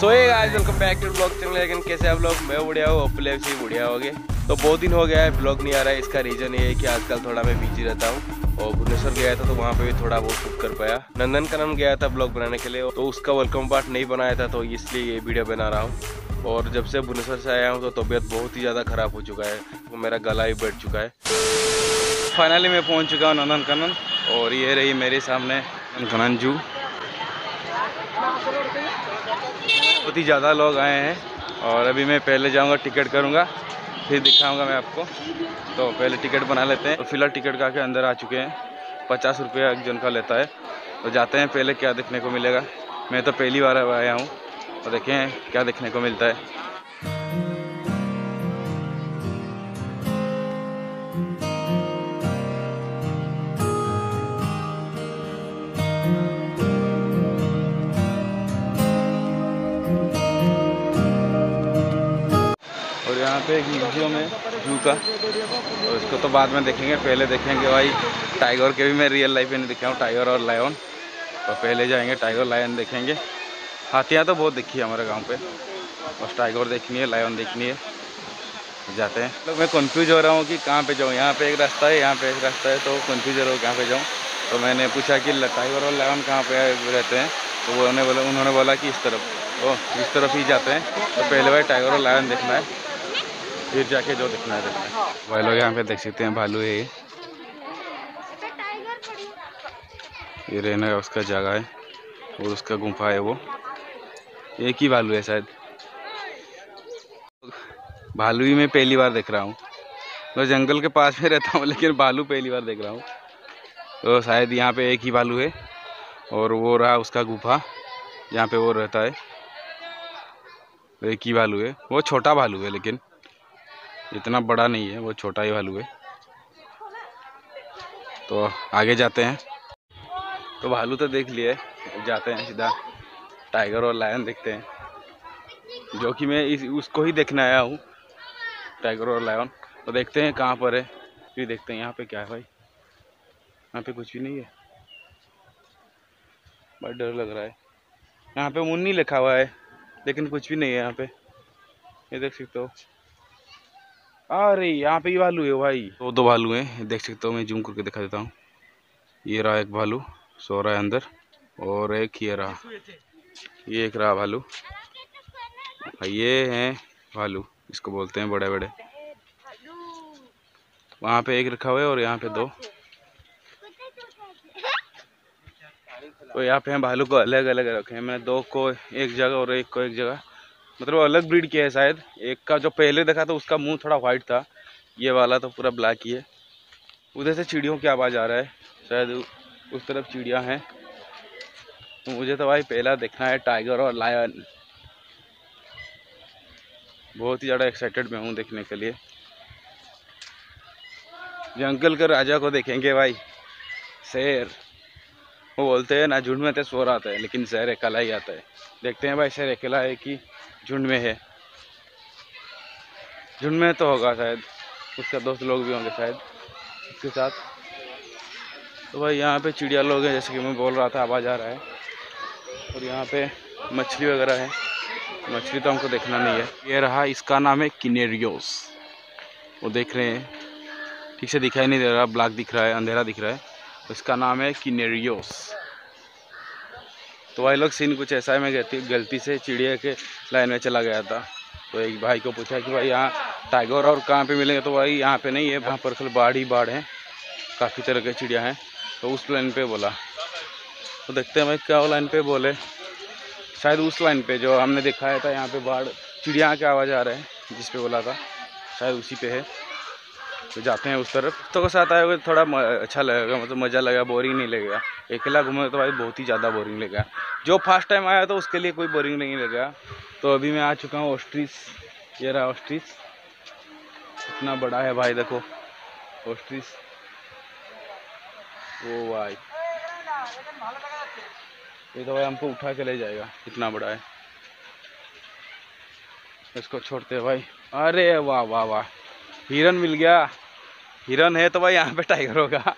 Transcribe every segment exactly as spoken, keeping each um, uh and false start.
सो ये guys welcome back to blog channel. लेकिन कैसे आप लोग? मैं बढ़िया हूँ, होपफुली आप सभी बढ़िया होगे। तो बहुत दिन हो गया है ब्लॉग नहीं आ रहा है। इसका रीज़न ये है कि आजकल थोड़ा मैं बिजी रहता हूँ और भुवनेश्वर गया था तो वहाँ पे भी थोड़ा बहुत शूट कर पाया। नंदनकानन गया था ब्लॉग बनाने के लिए तो उसका वेलकम पार्ट नहीं बनाया था तो इसलिए ये वीडियो बना रहा हूँ। और जब से भुवनेश्वर से आया हूँ तो तबीयत बहुत ही ज़्यादा ख़राब हो चुका है, तो मेरा गला ही बैठ चुका है। फाइनली मैं पहुँच चुका हूँ नंदनकानन और ये रही मेरे सामने नंदनकानन जू। बहुत ही ज़्यादा लोग आए हैं और अभी मैं पहले जाऊंगा, टिकट करूंगा, फिर दिखाऊंगा मैं आपको। तो पहले टिकट बना लेते हैं। तो फिलहाल टिकट का के अंदर आ चुके हैं। पचास रुपया एक जन का लेता है। तो जाते हैं, पहले क्या देखने को मिलेगा। मैं तो पहली बार आया हूँ तो देखें क्या देखने को मिलता है। और यहाँ पे एक म्यूजियम है जू का, तो इसको तो बाद में देखेंगे। पहले देखेंगे भाई टाइगर के भी मैं रियल लाइफ में नहीं दिखा हूँ, टाइगर और लायन। तो पहले जाएंगे टाइगर लायन देखेंगे। हाथियाँ तो बहुत दिखी है हमारे गांव पे, बस टाइगर देखनी है, लायन देखनी है। जाते हैं। तो मैं कंफ्यूज हो रहा हूँ कि कहाँ पे जाऊँ। यहाँ पे एक रास्ता है, यहाँ पे एक रास्ता है, तो कंफ्यूज हो रहा हूँ कहाँ पे जाऊँ। तो मैंने पूछा कि टाइगर और लायन कहाँ पे रहते हैं, तो वो उन्होंने बोला उन्होंने बोला कि इस तरफ। ओह, इस तरफ ही जाते हैं। तो पहले भाई टाइगर और लायन देखना है, फिर जाके जो देखना है देखना है। भाई लोग यहाँ पे देख सकते हैं भालू है, ये रहने का उसका जगह है और उसका गुफा है। वो एक ही भालू है शायद। भालू ही मैं पहली बार देख रहा हूँ। मैं जंगल के पास में रहता हूँ लेकिन भालू पहली बार देख रहा हूँ। तो शायद यहाँ पे एक ही भालू है और वो रहा उसका गुफा जहाँ पे वो रहता है। तो एक ही भालू है, वो छोटा भालू है लेकिन इतना बड़ा नहीं है, वो छोटा ही भालू है। तो आगे जाते हैं। तो भालू तो देख लिए, जाते हैं सीधा टाइगर और लायन देखते हैं, जो कि मैं इस उसको ही देखने आया हूँ, टाइगर और लायन। तो देखते हैं कहाँ पर है, फिर देखते हैं। यहाँ पे क्या है भाई? यहाँ पे कुछ भी नहीं है, बड़ा डर लग रहा है। यहाँ पे मुन्नी लिखा हुआ है लेकिन कुछ भी नहीं है यहाँ पे, ये देख सकते हो। अरे यहाँ पे ही भालू है भाई, दो दो भालू हैं, देख सकते हो। मैं जूम करके दिखा देता हूँ। ये रहा एक भालू सो रहा है अंदर, और एक ये रहा, ये एक रहा भालू। ये हैं भालू, इसको बोलते हैं बड़े बड़े। वहाँ पे एक रखा हुआ है और यहाँ पे दो। तो यहाँ पे हैं भालू को अलग अलग रखे हैं मैंने, दो को एक जगह और एक को एक जगह। मतलब अलग ब्रीड के है शायद। एक का जो पहले देखा था उसका मुंह थोड़ा वाइट था, ये वाला तो पूरा ब्लैक ही है। उधर से चिड़ियों की आवाज़ आ रहा है, शायद उस तरफ चिड़ियाँ हैं। तो मुझे तो भाई पहला देखना है टाइगर और लायन। बहुत ही ज़्यादा एक्साइटेड मैं हूँ देखने के लिए। जंगल के राजा को देखेंगे भाई, शेर। वो बोलते हैं ना झुंड में तो शोर आता है, लेकिन शेर अकेला ही आता है। देखते हैं भाई शेर अकेला है कि झुंड में है। झुंड में तो होगा शायद, उसका दोस्त लोग भी होंगे शायद उसके साथ। तो भाई यहाँ पे चिड़िया लोग हैं, जैसे कि मैं बोल रहा था, आवाज़ आ रहा है। और यहाँ पे मछली वगैरह है, मछली तो हमको देखना नहीं है। ये रहा, इसका नाम है किनेरियोस। वो देख रहे हैं, ठीक से दिखाई नहीं दे रहा, ब्लैक दिख रहा है, अंधेरा दिख रहा है। तो इसका नाम है किनेरियोस। तो भाई लोग सीन कुछ ऐसा है, मैं गलती गलती से चिड़िया के लाइन में चला गया था। तो एक भाई को पूछा कि भाई यहाँ टाइगर और कहाँ पे मिलेंगे, तो भाई यहाँ पे नहीं है, वहाँ पर कल बाढ़ ही बाढ़ है, काफ़ी तरह के चिड़िया हैं। तो उस लाइन पे बोला। तो देखते हैं भाई क्या लाइन पे बोले, शायद उस लाइन पे जो हमने दिखाया था, यहाँ पे बाढ़ चिड़िया के आवाज़ आ रहे हैं जिस पे बोला था, शायद उसी पे है। तो जाते हैं उस तरफ। दोस्तों के साथ आए हुए थोड़ा अच्छा लगेगा, मतलब मज़ा लगेगा, बोरिंग नहीं लगेगा। अकेला घूमे तो भाई बहुत ही ज़्यादा बोरिंग लगेगा। जो फर्स्ट टाइम आया तो उसके लिए कोई बोरिंग नहीं लगेगा। तो अभी मैं आ चुका हूँ ऑस्ट्रिच। ये रहा ऑस्ट्रिच, इतना बड़ा है भाई, देखो ऑस्ट्रिच। ओ भाई, ये तो भाई हमको उठा के ले जाएगा, इतना बड़ा है। इसको छोड़ते हैं भाई। अरे वाह वाह वाह, हिरन मिल गया। हिरन है तो भाई यहाँ पे टाइगर होगा।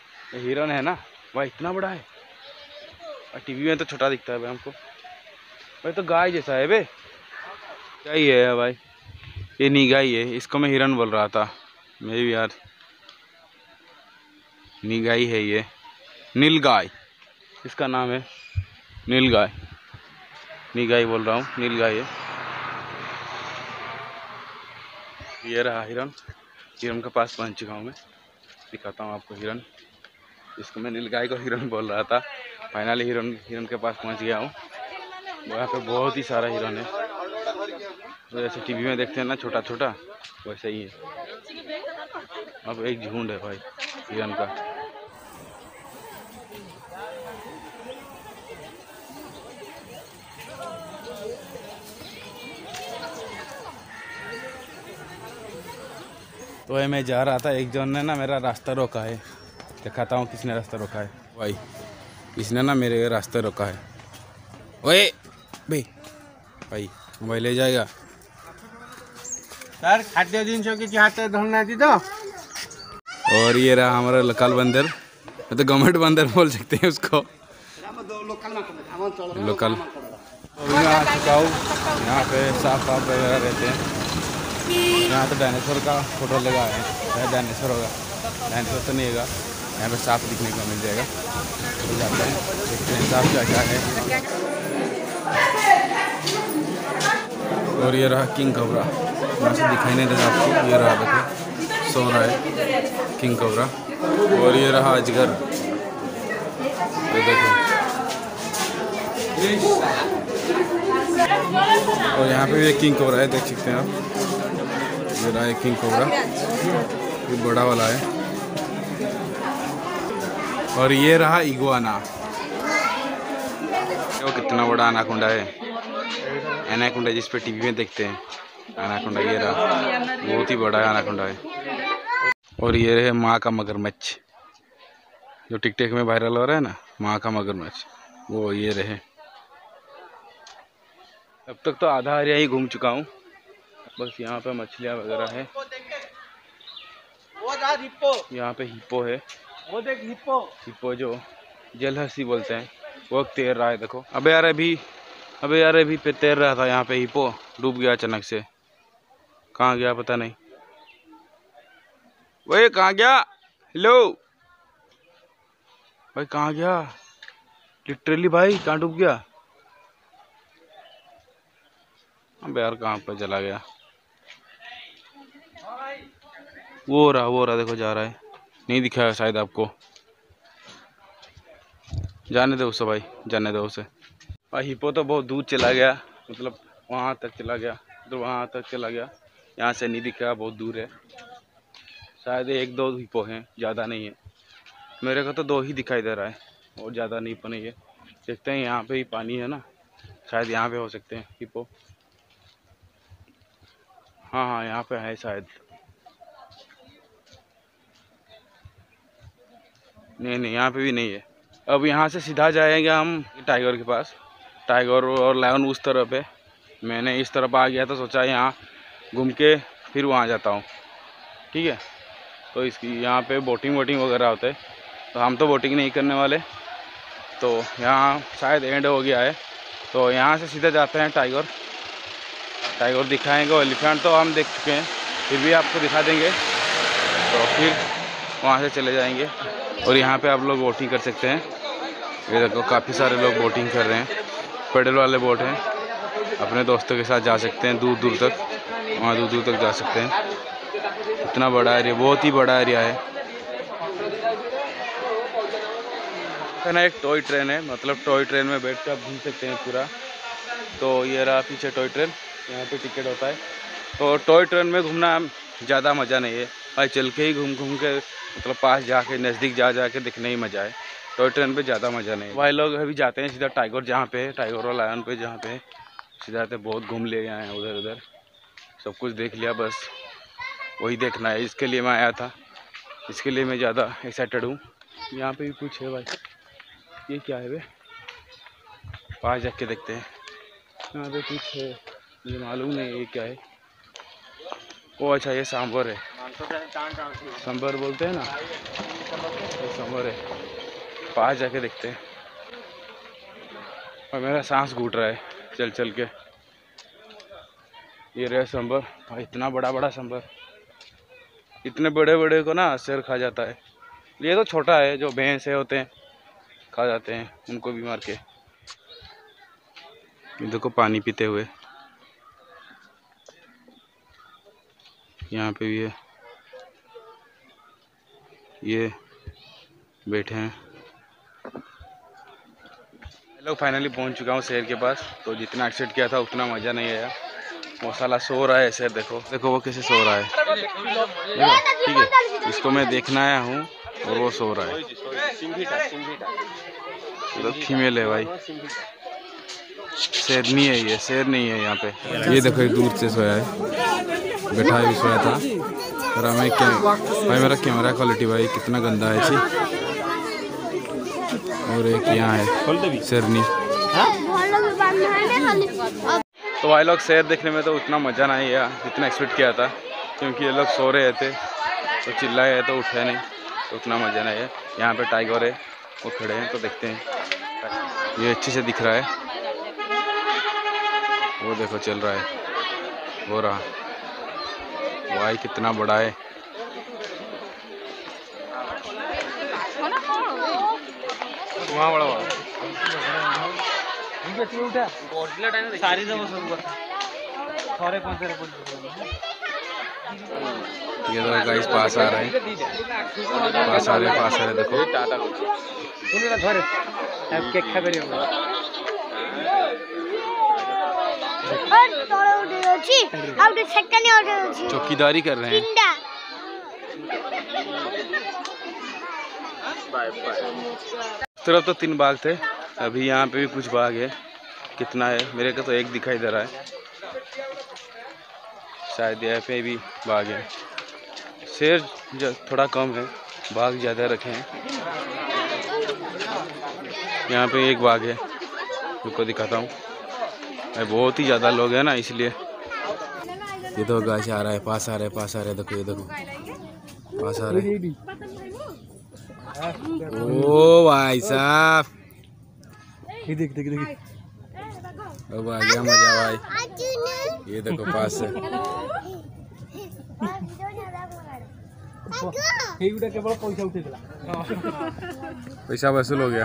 हिरन है ना भाई, इतना बड़ा है। टीवी में तो छोटा दिखता है भाई हमको। भाई तो गाय जैसा है बे, क्या ही है भाई, ये नीगाई है, इसको मैं हिरन बोल रहा था मैं भी यार, नीगाई है ये, नीलगाय इसका नाम है, नीलगाय, नीगाई बोल रहा हूँ, नीलगाय है। ये रहा हिरन, हिरन के पास पहुँच चुका हूँ मैं, दिखाता हूँ आपको हिरन, इसको मैं नीलगाय को हिरन बोल रहा था। फाइनली हिरन हिरन के पास पहुँच गया हूँ। वहाँ पे बहुत ही सारा हिरन है, तो जैसे टीवी में देखते हैं ना छोटा छोटा, वैसे ही है। अब एक झुंड है भाई हिरन का। तो ये मैं जा रहा था, एक जन ने ना मेरा रास्ता रोका है, दिखाता हूँ किसने रास्ता रोका है भाई, इसने ना मेरे रास्ते रोका है। ओए भाई भाई मोबाइल ले जाएगा सर, खाद्य जिनसों की हाथ धोना दी तो। और ये रहा हमारा लोकल बंदर, तो गवर्नमेंट बंदर बोल सकते हैं उसको, लोकल। अभी मैं आ चुका हूँ, यहाँ पे साफ साफ वगैरह रहते हैं। यहाँ तो डायनासोर का फोटो लगा है, शायद डायनासोर होगा, डायनासोर तो नहीं होगा। यहाँ पे सांप दिखने को मिल जाएगा, तो जाते हैं देखते हैं सांप क्या क्या है। और ये रहा किंग कोबरा, यहाँ से दिखाई नहीं देगा आपको, ये रहा देखो सो रहा है किंग कोबरा। और ये रहा अजगर, ये देखो। और यहाँ पे भी एक किंग कोबरा है, देख सकते हैं आप, ये रहा एक किंग कोबरा, ये बड़ा वाला है। और ये रहा इगुआना, वो कितना बड़ा एनाकोंडा है, एनाकोंडा जिस पे टीवी में देखते हैं एनाकोंडा, ये रहा बहुत ही बड़ा एनाकोंडा है। और ये है माँ का मगरमच्छ, जो टिकटॉक में वायरल हो रहा है ना, माँ का मगरमच्छ, वो ये रहे। अब तक तो आधा एरिया ही घूम चुका हूँ, बस यहाँ पे मछलियाँ वगैरह है। यहाँ पे हिप्पो है, वो देख हिप्पो, हिप्पो जो जलहस्ती बोलते हैं, वो तैर रहा है देखो। अबे यार अभी अबे यार अभी पे तैर रहा था यहाँ पे हिप्पो, डूब गया अचानक से, कहाँ गया पता नहीं। वही कहाँ गया, हेलो भाई कहाँ गया, लिटरली भाई कहाँ डूब गया। अबे यार कहाँ पे चला गया, वो रहा वो रहा देखो जा रहा है, नहीं दिखाया शायद आपको, जाने दो उसे भाई, जाने दो उसे भाई। हिप्पो तो बहुत दूर चला गया, मतलब वहाँ तक चला गया, मतलब वहाँ तक चला गया, यहाँ से नहीं दिखा, बहुत दूर है। शायद एक दो हिप्पो हैं, ज़्यादा नहीं है, मेरे को तो दो ही दिखाई दे रहा है, और ज़्यादा नहीं नहीं है। देखते हैं यहाँ पे ही पानी है ना, शायद यहाँ पे हो सकते हैं हिप्पो। हाँ हाँ यहाँ पे है शायद, नहीं नहीं यहाँ पे भी नहीं है। अब यहाँ से सीधा जाएंगे हम टाइगर के पास, टाइगर और लायन उस तरफ है, मैंने इस तरफ आ गया तो सोचा यहाँ घूम के फिर वहाँ जाता हूँ, ठीक है। तो इसकी यहाँ पे बोटिंग वोटिंग वगैरह होता है, तो हम तो बोटिंग नहीं करने वाले, तो यहाँ शायद एंड हो गया है, तो यहाँ से सीधा जाते हैं टाइगर, टाइगर दिखाएंगे। एलिफेंट तो हम देख चुके हैं, फिर भी आपको दिखा देंगे, तो फिर वहाँ से चले जाएंगे। और यहाँ पे आप लोग बोटिंग कर सकते हैं, ये देखो काफ़ी सारे लोग बोटिंग कर रहे हैं, पेडल वाले बोट हैं, अपने दोस्तों के साथ जा सकते हैं दूर दूर तक, वहाँ दूर दूर तक जा सकते हैं। इतना बड़ा एरिया, बहुत ही बड़ा एरिया है ना। एक टॉय ट्रेन है, मतलब टॉय ट्रेन में बैठ कर आप घूम सकते हैं पूरा। तो ये रहा पीछे टॉय ट्रेन, यहाँ पे टिकट होता है। तो टॉय ट्रेन में घूमना ज़्यादा मज़ा नहीं है भाई, चल के ही घूम घूम के, मतलब पास जाके नज़दीक जा जा के दिखने ही मज़ा है, टॉय ट्रेन पे ज़्यादा मज़ा नहीं है भाई। लोग अभी जाते हैं सीधा टाइगर, जहाँ पे है टाइगर और लायन पे, जहाँ पे सीधा आते, बहुत घूम ले आए हैं उधर उधर, सब कुछ देख लिया, बस वही देखना है, इसके लिए मैं आया था, इसके लिए मैं ज़्यादा एक्साइटेड हूँ। यहाँ पे भी कुछ है भाई, ये क्या है वे, पास जाके देखते हैं, यहाँ पे कुछ है, मुझे मालूम नहीं ये क्या है। ओ अच्छा ये सांभर है, सांभर बोलते हैं ना, ये सांभर है, पास जाके देखते हैं। और मेरा सांस घूट रहा है, चल चल के। ये रहे सांबर, इतना बड़ा बड़ा सांबर। इतने बड़े बड़े को ना शेर खा जाता है। ये तो छोटा है, जो भैंस है होते हैं खा जाते हैं, उनको भी मार के। देखो पानी पीते हुए यहाँ पे भी है, ये बैठे हैं। लोग फाइनली पहुंच चुका हूँ शेर के पास। तो जितना एक्साइट किया था उतना मज़ा नहीं आया। वो साला सो रहा है शेर, देखो देखो वो कैसे सो रहा है। ठीक है, इसको मैं देखना आया हूँ और वो सो रहा है। तो फीमेल है भाई, शेर नहीं है ये, शेर नहीं है यहाँ पे। ये देखो एक दूर से सोया है, बैठा भी सोया था। और हमें क्या भाई, मेरा कैमरा क्वालिटी भाई कितना गंदा है जी। और एक यहाँ है शेरनी। तो भाई लोग शेर देखने में तो उतना मज़ा नहीं आया जितना एक्सपेक्ट किया था, क्योंकि ये लोग सो रहे थे तो चिल्लाए तो उठे नहीं, तो उतना मज़ा नहीं है। यहाँ पे टाइगर है, वो खड़े हैं, तो देखते हैं। ये अच्छे से दिख रहा है, वो देखो चल रहा है, हो रहा भाई कितना बड़ा है। वहाँ बड़ा हुआ ये तो गाइस पास आ रहे हैं, पास आ रहे पास आ रहे देखो। चौकीदारी कर रहे हैं। इस तरफ तो तीन बाघ थे, अभी यहाँ पे भी कुछ बाघ है। कितना है मेरे को तो एक दिखाई दे रहा है, शायद यहाँ पे भी बाघ है। शेर थोड़ा कम है, बाघ ज़्यादा रखे हैं। यहाँ पे एक बाघ है, उसको दिखाता हूँ। बहुत ही ज़्यादा लोग हैं ना, इसलिए। ये तो गाछ आ रहा है, पास आ रहा है, पास आ रहा है, देखो ये देखो पास आ रहा है। ओ भाई साहब, देख देख देख, अब आ गया मजा भाई। ये देखो पास है, पैसा वसूल हो गया।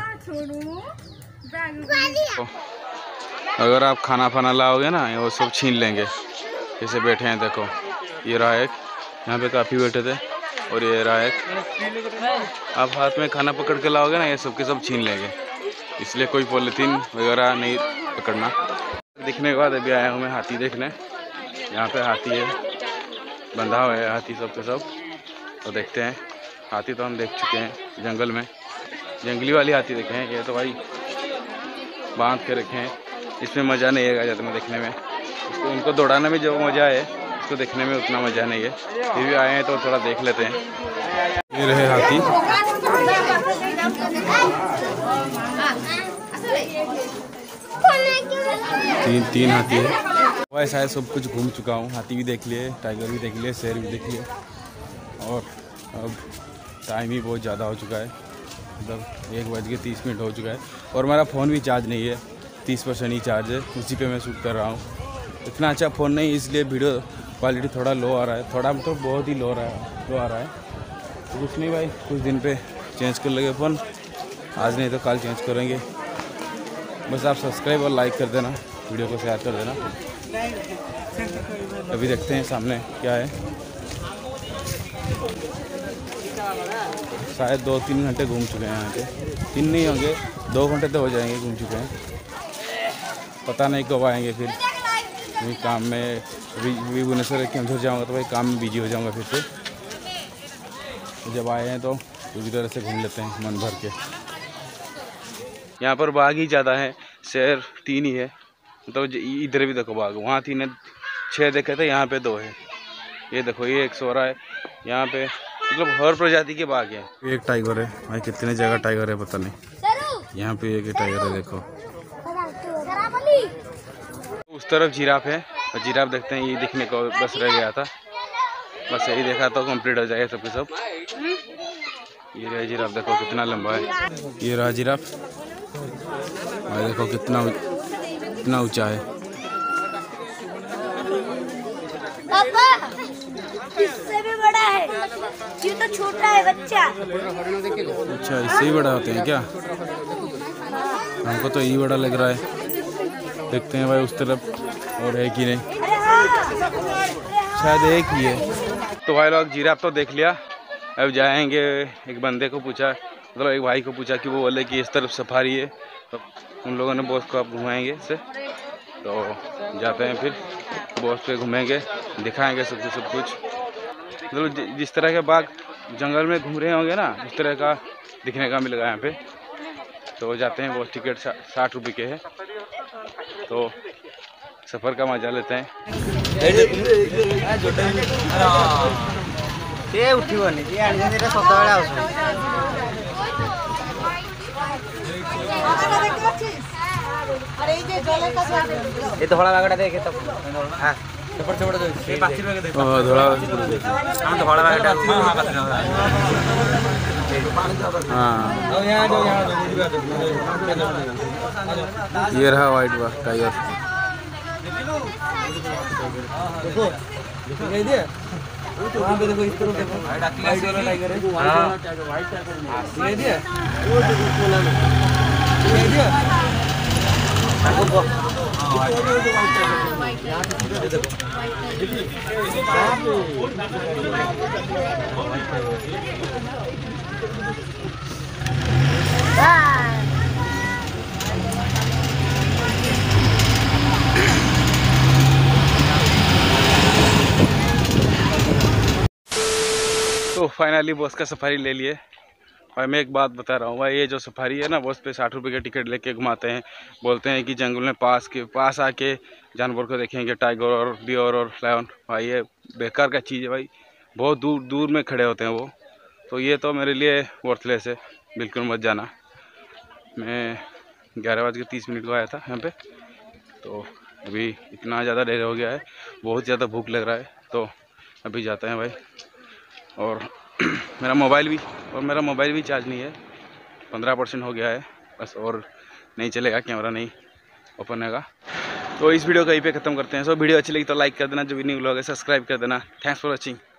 अगर आप खाना फाना लाओगे ना, वो सब छीन लेंगे। जैसे बैठे हैं देखो, ये रहा एक, यहाँ पे काफ़ी बैठे थे, और ये रहा एक। आप हाथ में खाना पकड़ के लाओगे ना, ये सब के सब छीन लेंगे, इसलिए कोई पॉलीथीन वगैरह नहीं पकड़ना। दिखने के बाद अभी आया हूँ मैं हाथी देखने। यहाँ पे हाथी है, बंधा हुआ है हाथी सब के सब। तो देखते हैं। हाथी तो हम देख चुके हैं जंगल में, जंगली वाली हाथी देखे हैं। ये तो भाई बांध के रखे हैं, इसमें मज़ा नहीं आएगा ज़्यादा में देखने में। इसको उनको दौड़ाने में जो मज़ा है, इसको देखने में उतना मज़ा नहीं है। फिर भी आए हैं तो थोड़ा देख लेते हैं। ये रहे हाथी, तीन तीन हाथी है। वैसा है, सब कुछ घूम चुका हूँ। हाथी भी देख लिए, टाइगर भी देख लिए, शेर भी देख लिए, और अब टाइम ही बहुत ज़्यादा हो चुका है। मतलब एक बज के तीस मिनट हो चुका है, और मेरा फ़ोन भी चार्ज नहीं है, तीस परसेंट ही चार्ज है, उसी पे मैं शूट कर रहा हूँ। इतना अच्छा फ़ोन नहीं, इसलिए वीडियो क्वालिटी थोड़ा लो आ रहा है, थोड़ा मतलब बहुत ही लो रहा है लो आ रहा है। तो कुछ नहीं भाई, कुछ दिन पे चेंज कर लेंगे फ़ोन, आज नहीं तो कल चेंज करेंगे। बस आप सब्सक्राइब और लाइक कर देना, वीडियो को शेयर कर देना। अभी देखते हैं सामने क्या है। शायद दो तीन घंटे घूम चुके हैं यहाँ पे, तीन नहीं होंगे, दो घंटे तो हो जाएंगे घूम चुके हैं। पता नहीं कब आएंगे फिर, क्योंकि काम में भी भुवनेश्वर के अंदर जाऊँगा तो भाई काम में बिजी हो जाऊँगा फिर से। तो जब आए हैं तो पूरी तरह से घूम लेते हैं मन भर के। यहाँ पर बाघ ही ज़्यादा है, शेर तीन ही है। तो इधर भी देखो बाघ, वहाँ तीन है, छः देखे थे, यहाँ पे दो है। ये देखो ये एक सो रहा है यहाँ पे, मतलब हर प्रजाति के बाघ है। एक टाइगर है भाई, कितने जगह टाइगर है पता नहीं। यहाँ पे एक टाइगर है देखो। उस तरफ जिराफ है, और जिराफ देखते हैं। ये दिखने को बस रह गया था, बस यही देखा तो कंप्लीट हो जाएगा सब के सब। ये रहा जिराफ, देखो कितना लंबा है। ये रहा जिराफ भाई, देखो कितना इतना ऊंचा है। पापा, इससे भी बड़ा है, ये तो छोटा है बच्चा। अच्छा, इससे ही बड़ा होते हैं क्या? हमको तो यही बड़ा लग रहा है। देखते हैं भाई उस तरफ और है कि नहीं, शायद एक ही है। तो भाई लोग जिराफ तो देख लिया, अब जाएंगे। एक बंदे को पूछा, मतलब एक भाई को पूछा कि वो बोले कि इस तरफ सफारी है, तो उन लोगों ने बॉस को आप घुमाएंगे इससे। तो जाते हैं फिर बॉस पे घूमेंगे, दिखाएंगे सब कुछ सब कुछ। मतलब जिस तरह के बाघ जंगल में घूम रहे होंगे ना, उस तरह का दिखने का मिलेगा यहाँ पे। तो जाते हैं, बॉस टिकट साठ रुपये के है, तो सफ़र का मजा लेते हैं। ये तो बड़ा बागड़ा देखे तो हां ऊपर से बड़ा दो ये पाँच रुपए के दे ओ थोड़ा हां तो बड़ा बागड़ा हां पाँच हाँ, और यहां जो यहां ये रहा वाइट बा टाइगर। देखो दिखाई दे वहां पे देखो, इस तरफ देखो वाइट वाला टाइगर है। हां वाइट टाइगर दिखाई दे, वो देखो कोला दिखाई दे। देखो हां वाइट यहां पे देखो तो फाइनली बस का सफारी ले लिए। भाई मैं एक बात बता रहा हूँ भाई, ये जो सफारी है ना, बस पे साठ रुपये का टिकट लेके घुमाते हैं। बोलते हैं कि जंगल में पास के पास आके जानवर को देखेंगे, टाइगर और डियर और लायन। भाई ये बेकार का चीज़ है भाई, बहुत दूर दूर में खड़े होते हैं वो। तो ये तो मेरे लिए वर्थलेस है, बिल्कुल मत जाना। मैं ग्यारह बज के तीस मिनट को आया था यहाँ पे, तो अभी इतना ज़्यादा देर हो गया है, बहुत ज़्यादा भूख लग रहा है। तो अभी जाते हैं भाई। और मेरा मोबाइल भी और मेरा मोबाइल भी चार्ज नहीं है, पंद्रह परसेंट हो गया है बस, और नहीं चलेगा, कैमरा नहीं ओपन होगा। तो इस वीडियो को यहीं पे ख़त्म करते हैं। सो वीडियो अच्छी लगी तो लाइक कर देना, जो भी न्यू लोग है सब्सक्राइब कर देना। Thanks for watching.